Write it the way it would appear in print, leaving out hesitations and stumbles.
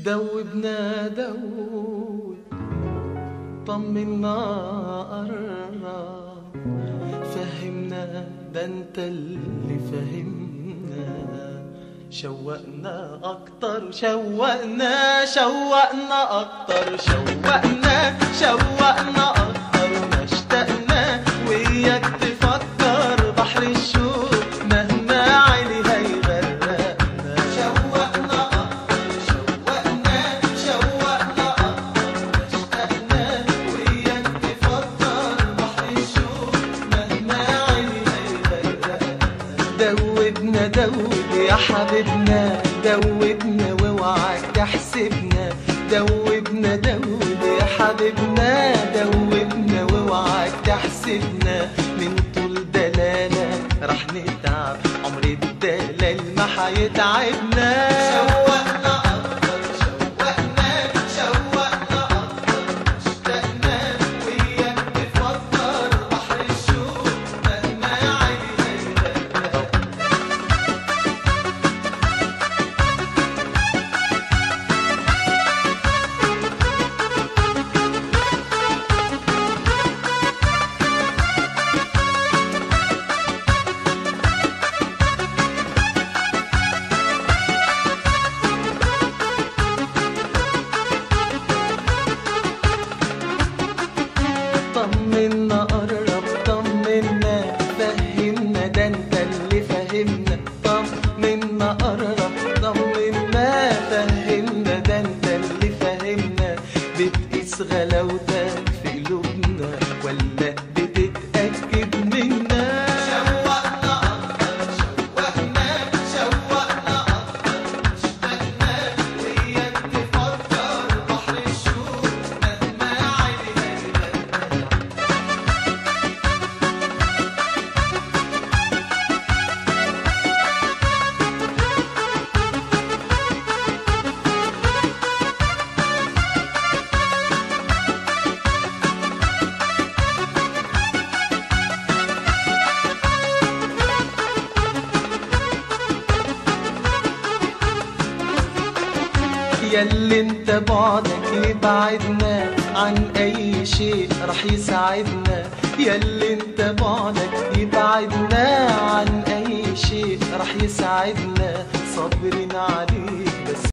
دوبنا دوب طمنا قرب فهمنا ده انت اللي فهمنا شوقنا اكتر شوقنا شوقنا اكتر شوقنا شوقنا اكتر ما اشتقنا وياك تفكر بحر الشوق مهما عيني هيغرقنا شوقنا اكتر شوقنا شوقنا اكتر ما اشتقنا وياك تفكر بحر الشوق مهما عيني هيغرقنا دوبنا دوب يا حبيبنا دوبنا واوعك تحسبنا دوبنا دوب يا حبيبنا دوبنا واوعك تحسبنا من طول دلالة رح نتعب عمر الدلال ما حيتعبنا شوقنا أكتر شوقنا شوقنا أكتر اشتقنا وياك تفكر بحر الشوق مهما عيني هيغرقنا طمنا قرب طمنا فهمنا ده انت اللي فهمنا طمنا قرب طمنا فهمنا ده انت اللي فهمنا بتقيس غلاوتك في قلوبنا ولا بتتأكد منا شوقنا أكتر شوقنا شوقنا أكتر اشتقنا وياك تفكر بحر الشوق مهما عيني هيغرقنا ياللي انت بعدك يبعدنا عن اي شيء رح يساعدنا ياللي انت بعدك يبعدنا عن اي شيء رح يساعدنا صابرين عليك بس